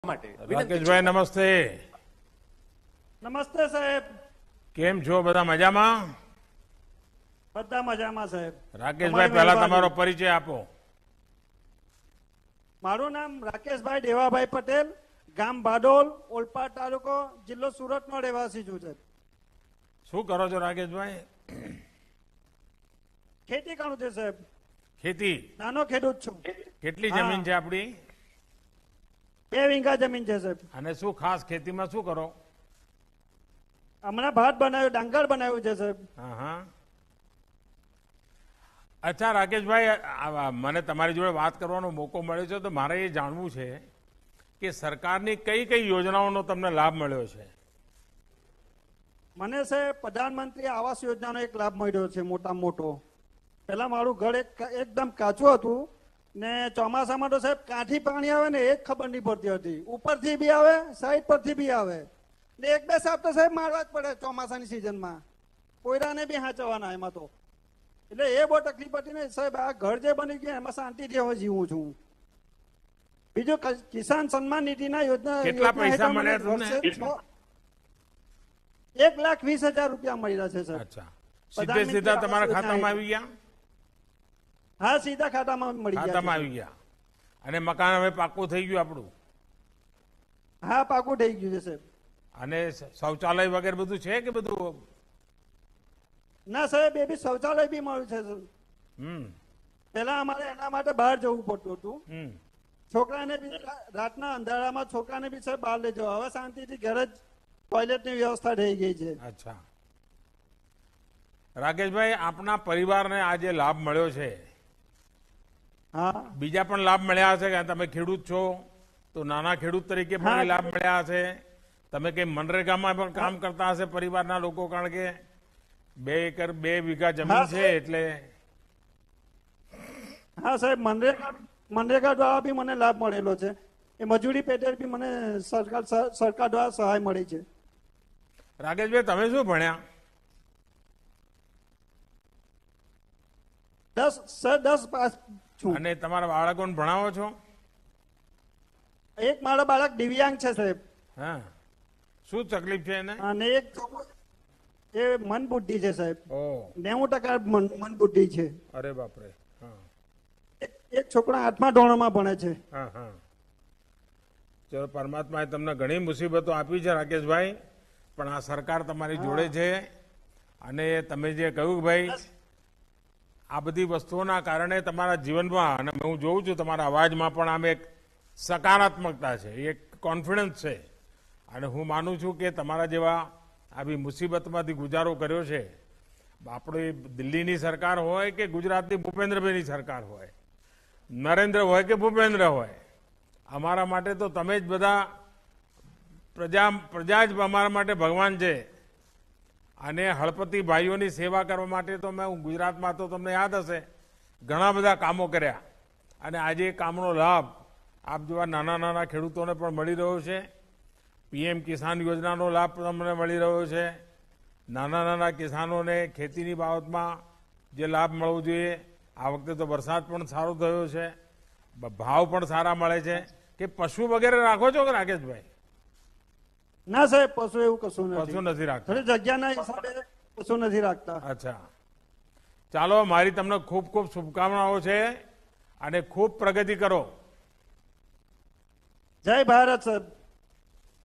માટે રાકેશભાઈ નમસ્તે. નમસ્તે સાહેબ. કેમ છો? બધા મજામાં? બધા મજામાં સાહેબ. રાકેશભાઈ પહેલા તમારો પરિચય આપો. મારું નામ રાકેશભાઈ દેવાભાઈ પટેલ, ગામ બાડોલ, ઓલપાડ તાલુકો, જિલ્લો સુરતનો રહેવાસી છું સાહેબ. શું કરો છો રાકેશભાઈ? ખેતી કરું છું સાહેબ. ખેતી? નાનો ખેડૂત છું. કેટલી હા. જમીન છે આપણી? 2 વીઘા જમીન છે સાહેબ. અને શું ખાસ ખેતીમાં શું કરો? હમણાં ભાત બનાવ્યું, ડાંગર બનાવ્યું છે સાહેબ. હા હા. અચ્છા રાકેશભાઈ, મને તમારી જોડે વાત કરવાનો મોકો મળ્યો છે તો મારે એ જાણવું છે કે સરકારની કઈ કઈ યોજનાઓનો તમને લાભ મળ્યો છે? મને સાહેબ પ્રધાનમંત્રી આવાસ યોજનાનો એક લાભ મળ્યો છે મોટામાં મોટો. પહેલા મારું ઘર એકદમ કાચું હતું ને ચોમાસામાં તો સાહેબ કાંઠી પાણી આવે ને એ જ ખબર નહીં પડતી હતી. ઉપરથી બી આવે, સાઈડ પરથી બી આવે ને 1-2 સાપ તો સાહેબ મારવા જ પડે ચોમાસાની સિઝનમાં. કોયરાને બી હાંચવાના એમાં તો. એટલે એ બહુ તકલીફ હતી ને સાહેબ. આ ઘર જે બની ગયું એમાં શાંતિથી હવે જીવું છું. બીજું કિસાન સન્માન નિધિના યોજના કેટલા પૈસા મળ્યા તમને? 1,20,000 રૂપિયા મળ્યા છે સાહેબ. અચ્છા, સીધે સીધા તમારા ખાતામાં આવી ગયા? હા, સીધા ખાતામાં મળી ગયા. ખાતામાં આવી ગયા. અને મકાન હવે પાકું થઈ ગયું આપણું? હા, પાકું થઈ ગયું છે સાહેબ. અને શૌચાલય વગેરે બધું છે કે બધું? ના સાહેબ, એ બી શૌચાલય બી મળ્યું છે. હમ પેલા અમારે એના માટે બહાર જવું પડતું હતું. હમ છોકરાને બી રાતના અંધારામાં છોકરાને બી સાહેબ બહાર લઈ જવા. હવે શાંતિથી ઘરે જ ટોયલેટની વ્યવસ્થા થઈ ગઈ છે. અચ્છા રાકેશભાઈ, આપના પરિવારને આ જે લાભ મળ્યો છે, હા, બીજા પણ લાભ મળ્યા હશે કે તમે ખેડૂત છો તો નાના ખેડૂત તરીકે પણ હા. એ લાભ મળ્યા હશે? તમે કઈ મનરેગામાં પણ કામ કરતા હશે પરિવારના લોકો? કારણ કે 2 એકર 2 વીઘા જમીન હા, છે સાહેબ. એટલે. હા સાહેબ, મનરેગા દ્વારા બી મને લાભ મળેલો છે. એ મજૂરી પેટે બી મને સરકાર દ્વારા સહાય મળી છે. રાકેશભાઈ, તમે શું ભણ્યા? 10 પાસ છું. અને તમારા બાળકોને ભણાવો છો? એક મારો બાળક દિવ્યાંગ છે સાહેબ. હા, શું તકલીફ છે એને? અને એક છોકરો એ મન બુદ્ધિ છે સાહેબ. ઓ, 90% મન બુદ્ધિ છે. અરે બાપરે. હા એક છોકરો 8મા ધોરણમાં ભણે છે. હા હા. ચલો, પરમાત્માએ તમને ઘણી મુસીબતો આપી છે રાકેશભાઈ, પણ આ સરકાર તમારી જોડે છે. અને તમે જે કહ્યું કે ભાઈ આ બધી વસ્તુઓના કારણે તમારા જીવનમાં, અને હું જોઉં છું તમારા અવાજમાં પણ આમ એક સકારાત્મકતા છે, એક કોન્ફિડન્સ છે. અને હું માનું છું કે તમારા જેવા આવી મુસીબતમાંથી ગુજારો કર્યો છે. આપણી દિલ્હીની સરકાર હોય કે ગુજરાતની ભૂપેન્દ્રભાઈની સરકાર હોય, નરેન્દ્ર હોય કે ભૂપેન્દ્ર હોય, અમારા માટે તો તમે જ બધા પ્રજા જ અમારા માટે ભગવાન છે. અને હળપતિ ભાઈઓની સેવા કરવા માટે તો હું ગુજરાતમાં તો તમને યાદ હશે ઘણા બધા કામો કર્યા. અને આજે એ કામનો લાભ આપ જેવા નાના નાના ખેડૂતોને પણ મળી રહ્યો છે. પીએમ કિસાન યોજનાનો લાભ તમને મળી રહ્યો છે. નાના નાના કિસાનોને ખેતીની બાબતમાં જે લાભ મળવો જોઈએ, આ વખતે તો વરસાદ પણ સારો થયો છે, ભાવ પણ સારા મળે છે. કે પશુ વગેરે રાખો છો કે રાકેશભાઈ? ના સાહેબ, પશુ એવું કશું પશુ નથી. નથી રાખતા? થોડી જગ્યાના હિસાબે પશુ નથી રાખતા. અચ્છા, ચાલો, મારી તમને ખૂબ ખૂબ શુભકામનાઓ છે અને ખૂબ પ્રગતિ કરો. જય ભારત સાહેબ.